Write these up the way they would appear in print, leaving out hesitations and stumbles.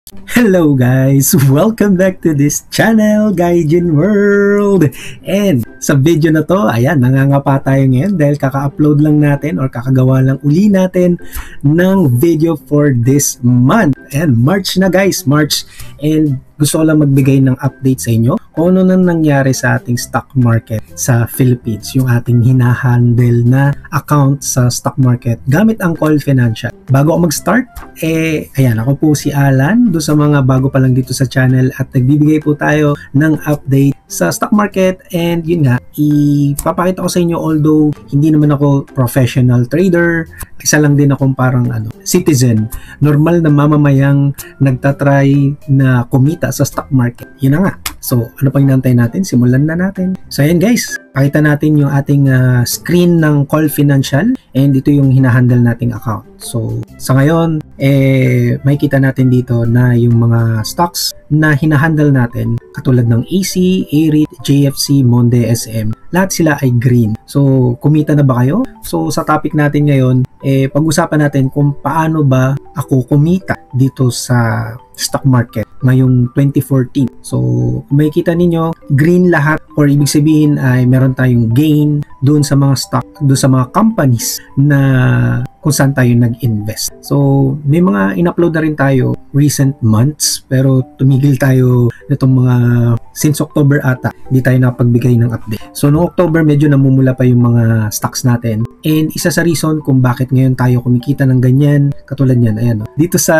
Hello guys! Welcome back to this channel, Gaijin World! And sa video na to, ayan, nangangapa tayo ngayon dahil kaka-upload lang natin or kakagawa lang uli natin ng video for this month. Ayan, March na guys, March. And gusto ko lang magbigay ng update sa inyo kung ano nang nangyari sa ating stock market sa Philippines, yung ating hinahandle na account sa stock market gamit ang Call Financial. Bago ako mag-start, ayan, ako po si Alan, do sa mga bago pa lang dito sa channel at nagbibigay po tayo ng update sa stock market. And yun nga, ipapakita ko sa inyo, although hindi naman ako professional trader, isa lang din akong parang citizen, normal na mamamayang nagtatry na kumita sa stock market. Yun na nga. So, ano pang hinantay natin? Simulan na natin. So, ayan guys, pakita natin yung ating screen ng Call Financial and ito yung hinahandle nating account. So, sa ngayon, makikita natin dito na yung mga stocks na hinahandle natin katulad ng AC, AREIT, JFC, Monde, SM. Lahat sila ay green. So, kumita na ba kayo? So, sa topic natin ngayon, pag-usapan natin kung paano ba ako kumita dito sa stock market ngayong 2014. So, kung makikita ninyo, green lahat or ibig sabihin ay meron tayong gain doon sa mga stock, doon sa mga companies na kung saan tayo nag-invest. So, may mga in-upload na rin tayo recent months pero tumigil tayo nitong mga since October ata. Hindi tayo napagbigay ng update. So, noong October medyo namumula pa yung mga stocks natin. And isa sa reason kung bakit ngayon tayo kumikita ng ganyan, katulad yan, ayan. Dito sa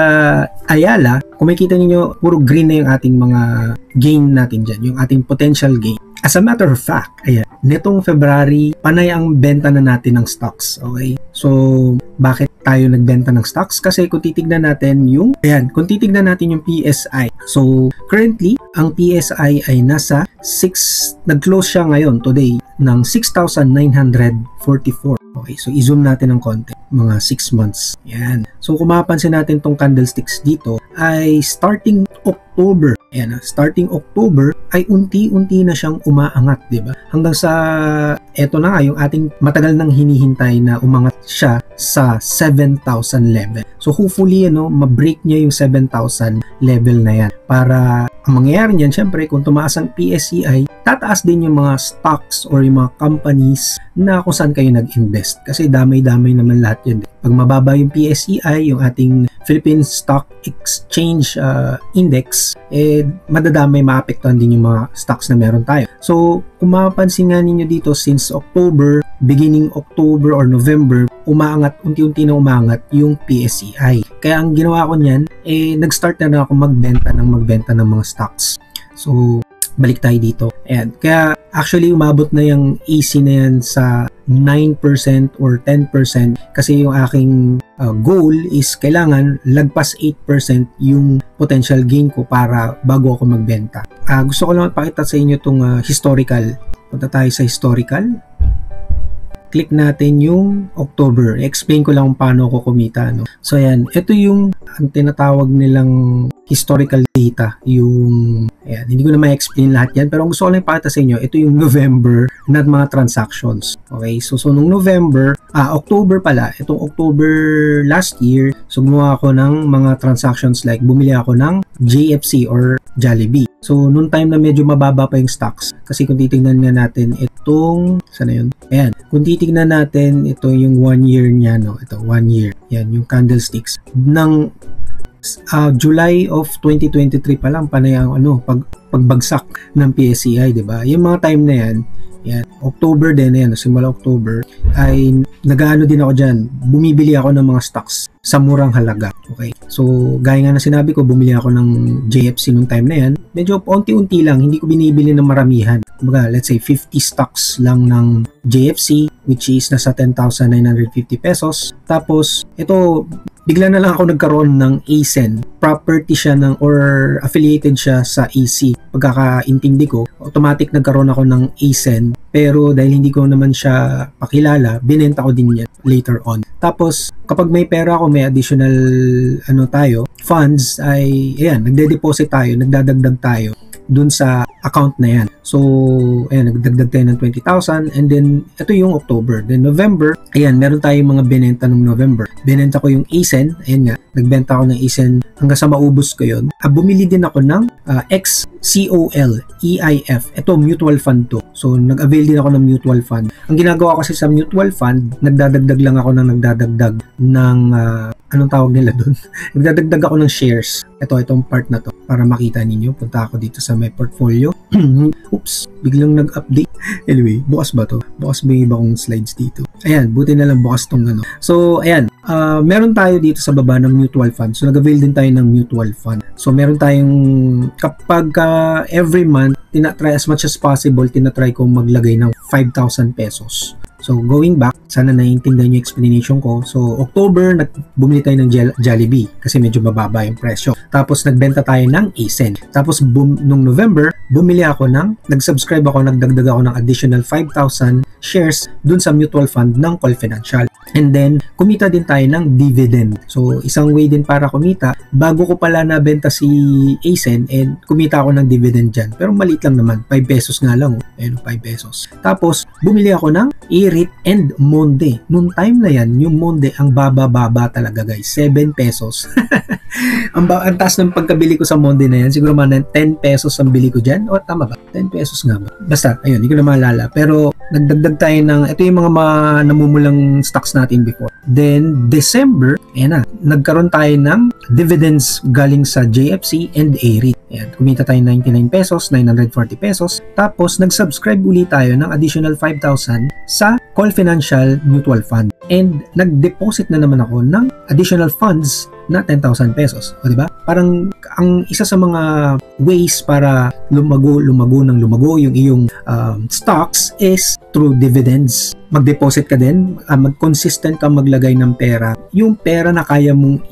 Ayala, kung makikita niyo puro green na yung ating mga gain natin dyan, yung ating potential gain. As a matter of fact, ayan, netong February, panay ang benta na natin ng stocks. Okay? So, bakit tayo nagbenta ng stocks? Kasi kung titignan natin yung, ayan, kung titignan natin yung PSI. So, currently, ang PSI ay nasa nag-close siya ngayon, today, ng 6,944. Okay, so i-zoom natin ng konti, mga 6 months. Yan. So kung mapapansin natin tong candlesticks dito, ay starting October. Ayan, starting October ay unti-unti na siyang umaangat, di ba? Hanggang sa, eto na nga, yung ating matagal nang hinihintay na umangat siya sa 7,000 level. So hopefully, ma-break niya yung 7,000 level na yan. Para ang mangyayari niyan, syempre, kung tumaas ang PSCI, tataas din yung mga stocks or yung mga companies na kung saan kayo nag-invest. Kasi damay-damay naman lahat yun. Pag mababa yung PSCI, yung ating Philippine Stock Exchange Index, madadamay, maapektuhan din yung mga stocks na meron tayo. So, kung mapapansin nga ninyo dito, since October, beginning October or November, umaangat, unti-unti na umaangat yung PSCI. Kaya ang ginawa ko niyan, nag-start na ako magbenta ng mga stocks. So, balik tayo dito. Ayan. Kaya actually umabot na yung AC na yan sa 9% or 10% kasi yung aking goal is kailangan lagpas 8% yung potential gain ko para bago ako magbenta. Gusto ko lang ipakita sa inyo itong historical. Punta tayo sa historical. Click natin yung October. Explain ko lang kung paano ako kumita. So ayan, ito yung ang tinatawag nilang historical data. Ayan, hindi ko na ma-explain lahat yan. Pero ang gusto ko lang ipakita sa inyo, ito yung November na mga transactions. Okay, so nung November, October pala, itong October last year, so gumawa ako ng mga transactions like bumili ako ng JFC or Jollibee. So, noong time na medyo mababa pa yung stocks, kasi kung titignan nga natin itong, sana yun? Ayan, kung titignan natin, ito yung 1 year niya, ito, 1 year. Yan, yung candlesticks. Ng July of 2023 pa lang, panay ang pagbagsak ng PSCI, di ba? Yung mga time na yan, October din, simula October, ay nag-ano din ako dyan, bumibili ako ng mga stocks sa murang halaga. Okay, so gaya nga na sinabi ko, bumili ako ng JFC nung time na yan, medyo unti-unti lang, hindi ko binibili ng maramihan. Kumbaga, let's say 50 stocks lang ng JFC, which is nasa 10,950 pesos. Tapos, ito, bigla na lang ako nagkaroon ng ASEN. Property siya or affiliated siya sa AC. Pagkakaintindi ko, automatic nagkaroon ako ng ASEN. Pero dahil hindi ko naman siya pakilala, binenta ko din yan later on. Tapos, kapag may pera ako, may additional funds, ay, ayan, nagde-deposit tayo, nagdadagdag tayo dun sa account na yan. So, ayan, nagdagdag tayo ng 20,000 and then, ito yung October. Then November, ayan, meron tayong mga binenta nung November. Binenta ko yung ASEN, ayan nga, nagbenta ako ng ASEN hanggang sa maubos ko yun. Bumili din ako ng XCOL, EIF. Ito, mutual fund to. So, nag-avail din ako ng mutual fund. Ang ginagawa ko kasi sa mutual fund, nagdadagdag lang ako ng anong tawag nila doon? Nagdadagdag ako ng shares. Itong part na to para makita ninyo. Punta ako dito sa my portfolio. Oops, biglang nag-update. Anyway, bukas ba to? Bukas ba yung iba kong slides dito? Ayan, buti na lang bukas tong ano. So, ayan, meron tayo dito sa baba ng mutual fund. So, nag-avail din tayo ng mutual fund. So, meron tayong, kapag every month, tinatry as much as possible, tinatry ko maglagay ng 5,000 pesos. So, going back, sana naiintindihan yung explanation ko. So, October, bumili tayo ng Jollibee kasi medyo mababa yung presyo. Tapos, nagbenta tayo ng ASEN. Tapos, nung November, nag-subscribe ako, nagdagdag ako ng additional 5,000 shares dun sa mutual fund ng Call Financial. And then, kumita din tayo ng dividend. So, isang way din para kumita, bago ko pala nabenta si ASEN, and kumita ako ng dividend dyan. Pero maliit lang naman, 5 pesos nga lang. Ayun, 5 pesos. Tapos, bumili ako ng IRIT and Monde. Noong time na yan, yung Monde, ang baba-baba talaga guys. 7 pesos. ang taas ng pagkabili ko sa Monde na yan. Siguro mga 10 pesos ang bili ko dyan. O tama ba? 10 pesos nga ba? Basta, ayun, hindi ko na maalala. Pero, nagdagdag tayo ng, ito yung mga namumulang stocks natin before. Then, December, ayan na, nagkaroon tayo ng dividends galing sa JFC and ARIT. Ayan, kumita tayo 99 pesos, 940 pesos. Tapos, nag-subscribe ulit tayo ng additional 5,000 sa Call Financial Mutual Fund. And, nag-deposit na naman ako ng additional funds na 10,000 pesos. O, diba? Parang, ang isa sa mga ways para lumago yung iyong stocks is through dividends. Mag-deposit ka din, mag-consistent ka maglagay ng pera. Yung pera na kaya mong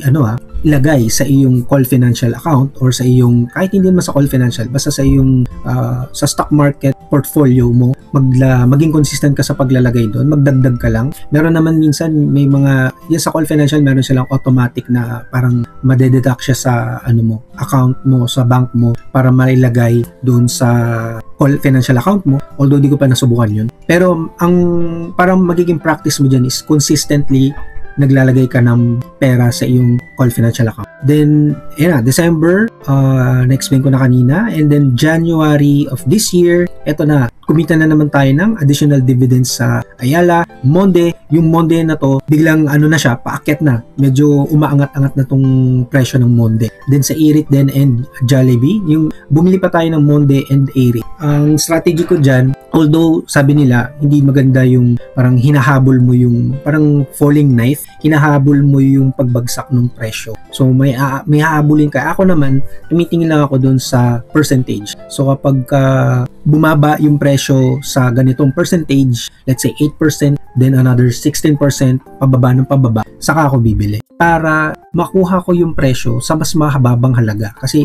ilagay sa iyong Call Financial account or sa iyong, kahit hindi naman sa Call Financial, basta sa iyong sa stock market portfolio mo, maging consistent ka sa paglalagay doon, magdagdag ka lang. Meron naman minsan, may mga, yan sa Call Financial, meron silang automatic na parang madededuct siya sa account mo, sa bank mo, para mailagay doon sa Call Financial account mo, although di ko pa nasubukan yun. Pero ang parang magiging practice mo dyan is consistently naglalagay ka ng pera sa iyong Call Financial account. Then, December, na-explain ko na kanina. And then, January of this year, eto na, kumita na naman tayo ng additional dividends sa Ayala, Monde. Yung Monde na to, biglang paakyat na. Medyo umaangat-angat na tong presyo ng Monde. Then sa IRIT din and Jollibee, yung bumili pa tayo ng Monde and IRIT. Ang strategy ko dyan, although sabi nila, hindi maganda yung parang hinahabol mo yung parang falling knife, hinahabol mo yung pagbagsak ng presyo. So may hahabulin ka. Ako naman, tumitingin lang ako doon sa percentage. So kapag bumaba yung presyo sa ganitong percentage, let's say 8%, then another 16% pababa, saka ako bibili. Para makuha ko yung presyo sa mas mahababang halaga. Kasi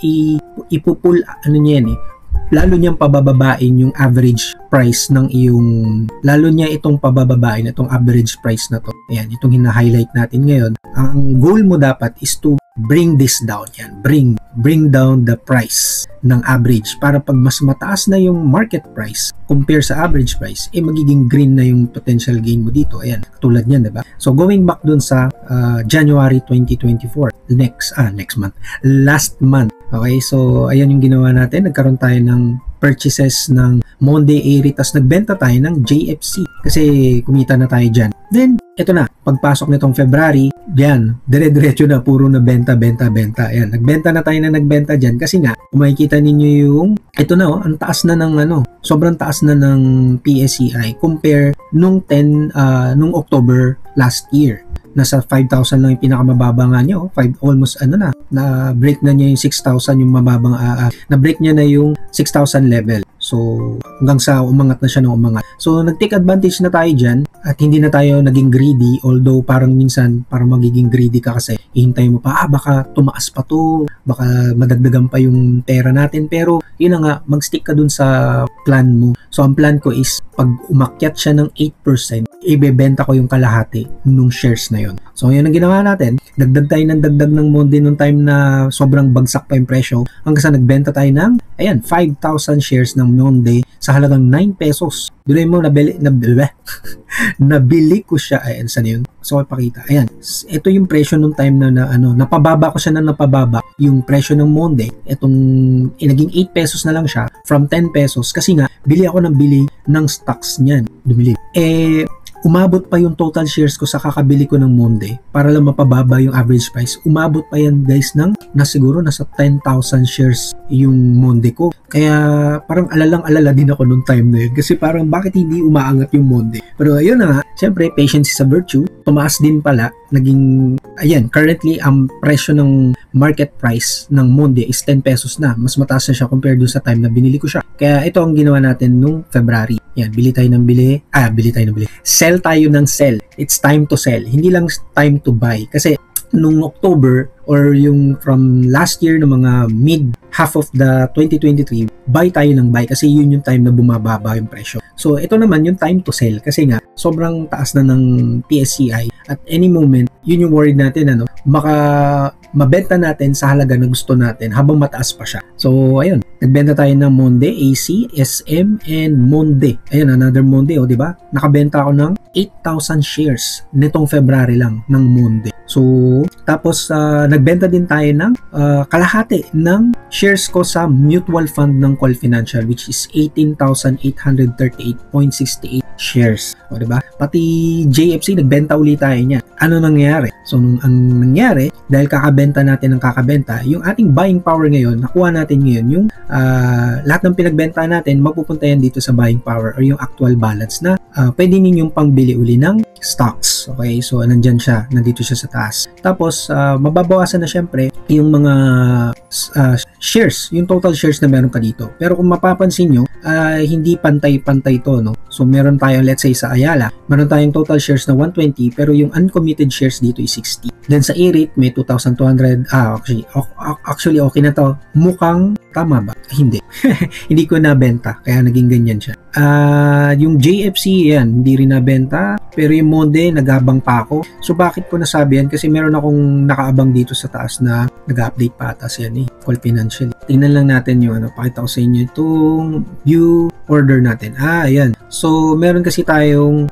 ipupul, lalo niyang pabababain yung average price ng lalo niya itong pabababain itong average price na to. Ayan, itong hina-highlight natin ngayon. Ang goal mo dapat is to bring this down. Yan, bring down the price ng average para pag mas mataas na yung market price compare sa average price, magiging green na yung potential gain mo dito. Ayan, katulad niyan, diba? So, going back dun sa January 2024, last month. Okay, so, ayan yung ginawa natin. Nagkaroon tayo ng purchases ng Monde, IRIT, tas nagbenta tayo ng JFC kasi kumita na tayo dyan. Then, ito na, pagpasok nitong February, yan, dire-diretso na, puro na benta. Ayan, nagbenta na tayo dyan kasi nga, kung makikita ninyo yung, ito na, ang taas na ng sobrang taas na ng PSEI compare nung October last year. Nasa 5,000 lang yung pinakamababa nga niya, almost na break na niya yung 6,000 yung mababang na break niya na yung 6,000 level. So hanggang sa umangat na siya ng umangat. So nag-take advantage na tayo dyan. at hindi na tayo naging greedy, although parang minsan parang magiging greedy ka kasi hihintay mo pa, baka tumaas pa to, baka madagdagan pa yung pera natin, pero yun na nga, mag-stick ka dun sa plan mo. So ang plan ko is pag umakyat siya ng 8%, ibebenta ko yung kalahati nung shares na yun. So yun ang ginawa natin, dagdag tayo ng dagdag ng Monday nung time na sobrang bagsak pa yung presyo, hanggang sa nagbenta tayo ng 5,000 shares ng Monday sa halagang 9 pesos. Duloy mo, nabili ko siya. Ayan, saan yun? So, ipakita. Ayan, ito yung presyo nung time na napababa ko siya na napababa yung presyo ng Monday. Itong, naging 8 pesos na lang siya from 10 pesos kasi nga, bili ako ng bili ng stocks niyan. Dumili. Umabot pa yung total shares ko sa kakabili ko ng Monday para lang mapababa yung average price. Umabot pa yan guys ng siguro nasa 10,000 shares yung Monday ko. Kaya parang alalang-alala din ako nung time na yun kasi parang bakit hindi umaangat yung Monday. Pero ayun na nga, syempre patience is a virtue. Tumaas din pala. Currently ang presyo ng market price ng Monday is 10 pesos na. Mas mataas na siya compared doon sa time na binili ko siya. Kaya ito ang ginawa natin nung February. Yan, bili tayo ng bili. Sell tayo ng sell. It's time to sell. Hindi lang time to buy. Kasi nung October or yung from last year ng mga mid half of the 2023, buy tayo ng buy kasi yun yung time na bumababa yung presyo. So ito naman yung time to sell kasi nga sobrang taas na ng PSCI at any moment, yun yung worried natin mabenta natin sa halaga na gusto natin habang mataas pa siya. So ayun, nagbenta tayo ng Monday, AC, SM, and Monday. Ayun, another Monday, di ba? Nakabenta ako ng 8,000 shares nitong February lang ng Monday. So, tapos nagbenta din tayo ng kalahati ng shares ko sa mutual fund ng Call Financial which is 18,838.68 shares. O, diba? Pati JFC, nagbenta ulit tayo niya. Ano nangyari? So, ang nangyari, dahil kakabenta natin ng kakabenta, yung ating buying power ngayon, nakuha natin ngayon yung lahat ng pinagbenta natin, mapupunta yan dito sa buying power or yung actual balance na pwede ninyong pangbili uli ng stocks. Okay, so nandyan siya, nandito siya sa taas. Tapos, mababawasan na syempre yung mga shares, yung total shares na meron ka dito. Pero kung mapapansin nyo, hindi pantay-pantay to, no? So, meron tayong, let's say sa Ayala, meron tayong total shares na 120, pero yung uncommitted shares dito is 60. Then sa E-rate, may 2,200, actually okay na to. Mukhang tama ba? Hindi. Hindi ko nabenta, kaya naging ganyan siya. Yung JFC, yan, hindi rin nabenta, pero yung Monday, nagabang pa ako. So, bakit ko nasabi yan? Kasi meron akong nakaabang dito sa taas na nag-update pa atas yan Call Financial. Tingnan lang natin yung pakita ko sa inyo itong view order natin. Ayan. So, meron kasi tayong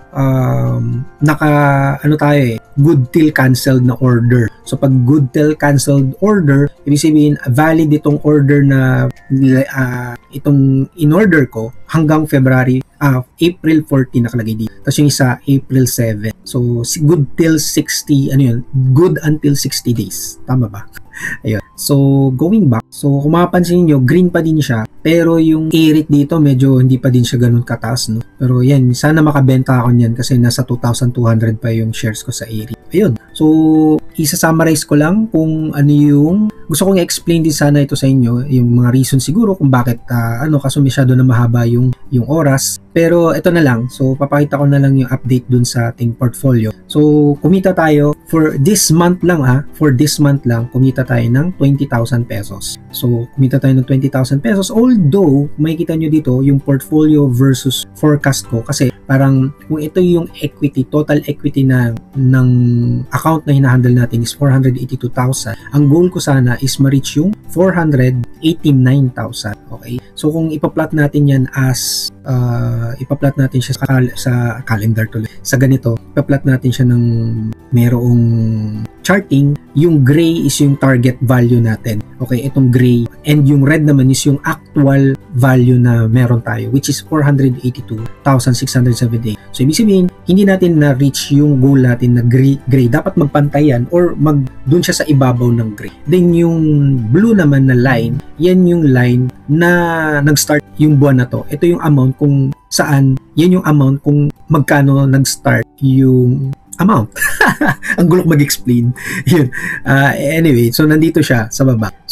good till canceled na order. So, pag good till canceled order, ibig sabihin, valid itong order na itong in-order ko hanggang April 14 nakalagay dito. Tapos yung isa, April 7. So, good till 60, good until 60 days. Tama ba? Ayun. So, going back. So, kung mapapansin nyo, green pa din siya. Pero yung E-rate dito, medyo hindi pa din siya ganun kataas, no? Pero yan, sana makabenta ako niyan kasi nasa 2,200 pa yung shares ko sa E-rate. Ayun. So, isa-summarize ko lang kung ano yung gusto kong i-explain din sana ito sa inyo, yung mga reason siguro kung bakit kasi masyado na mahaba yung oras. Pero ito na lang. So, papakita ko na lang yung update dun sa ating portfolio. So, kumita tayo for this month lang kumita tayo ng 20,000 pesos. So, kumita tayo ng 20,000 pesos. Although, makikita nyo dito yung portfolio versus forecast ko kasi parang kung ito yung equity, total equity ng account na hinahandle natin is 482,000. Ang goal ko sana is ma-reach yung 489,000. Okay? So, kung ipa-plot natin yan as ipa-plot natin siya sa calendar tuloy. Sa ganito, ipa-plot natin siya ng merong charting. Yung gray is yung target value natin. Okay, itong gray. And yung red naman is yung actual value na meron tayo, which is 482,678. So, ibig sabihin, hindi natin na-reach yung goal natin na gray. Dapat magpantay yan or dun siya sa ibabaw ng gray. Then, yung blue naman na line, yan yung line na nag-start yung buwan na to. Ito yung amount kung saan, yan yung amount kung magkano nag-start yung amount. Ang gulok mag-explain. Yun. Anyway, so nandito siya sa baba. So,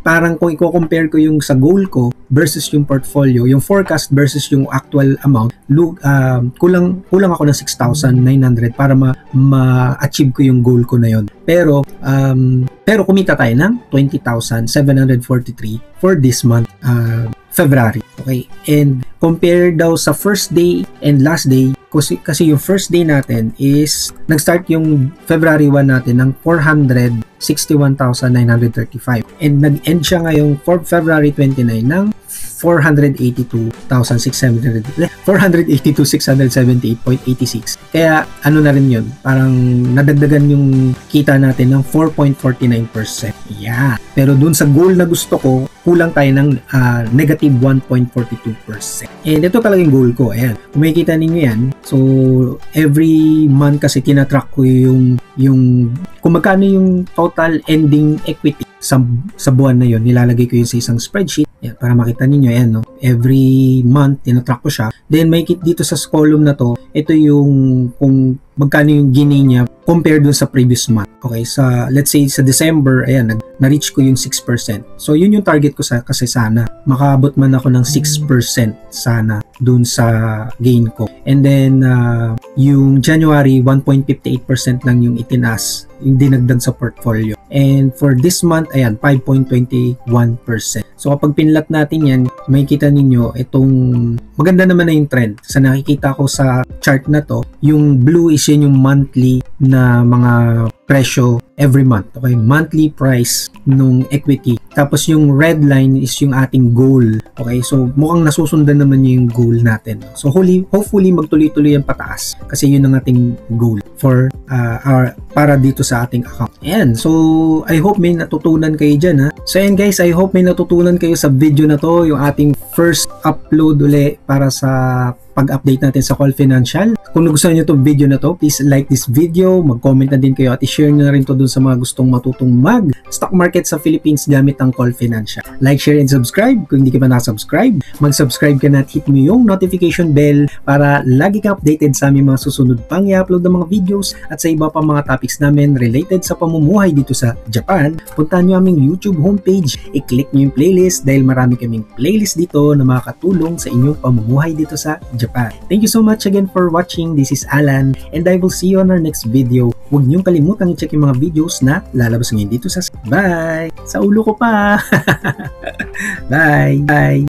parang kung i-compare ko yung sa goal ko versus yung portfolio, yung forecast versus yung actual amount, kulang ako ng 6,900 para ma-achieve ko yung goal ko na yon. Pero kumita tayo ng 20,743 for this month, February. Okay? And compare daw sa first day and last day, kasi yung first day natin is nag-start yung February 1 natin ng 461,935 and nag-end siya ngayong February 29 ng 482,678.86. Kaya ano na rin yun, parang nadagdagan yung kita natin ng 4.49%. Yeah. Pero dun sa goal na gusto ko, kulang tayo ng negative 1.42%. And ito talagang goal ko. Ayan. Kung makikita ninyo yan, so every month kasi tinatrack ko yung kung magkano yung total ending equity sa buwan na yun, nilalagay ko yun sa isang spreadsheet. Yan, para makita ninyo, yan, no? Every month, tinatrack ko siya. Then, may kit dito sa column na to, ito yung kung magkano yung gain niya compared dun sa previous month. Okay, let's say sa December, ayan, na-reach ko yung 6%. So, yun yung target ko kasi sana. Makaabot man ako ng 6% sana dun sa gain ko. And then, yung January, 1.58% lang yung itinaas, yung dinagdag sa portfolio. And for this month, ayan, 5.21%. So, kapag pinlat natin yan, may kita ninyo, itong maganda naman na yung trend. Sa nakikita ko sa chart na to, yung blue is yun yung monthly na mga presyo every month. Okay, monthly price nung equity. Tapos yung red line is yung ating goal. Okay, so mukhang nasusundan naman yung goal natin. So hopefully magtuloy-tuloy yung pataas kasi yun ang ating goal for para dito sa ating account. Ayan, so I hope may natutunan kayo dyan, ha. So ayan guys, I hope may natutunan kayo sa video na to, yung ating first upload uli para sa pag-update natin sa Call Financial. Kung nagustuhan nyo itong video na to, please like this video, mag-comment na din kayo at i-share nyo na rin to dun sa mga gustong matutong mag-stock market sa Philippines gamit ang Call Financial. Like, share, and subscribe. Kung hindi ka pa nakasubscribe, mag-subscribe ka na at hit mo yung notification bell para lagi ka updated sa aming mga susunod pang i-upload ng mga videos at sa iba pa mga topics namin related sa pamumuhay dito sa Japan. Puntahan nyo aming YouTube homepage, i-click nyo yung playlist dahil marami kaming playlist dito na makakatulong sa inyong pamumuhay dito sa Japan. Thank you so much again for watching. This is Alan and I will see you on our next video. Huwag niyong kalimutang i-check yung mga videos na lalabas ngayon dito sa Bye! Sa ulo ko pa! Bye! Bye!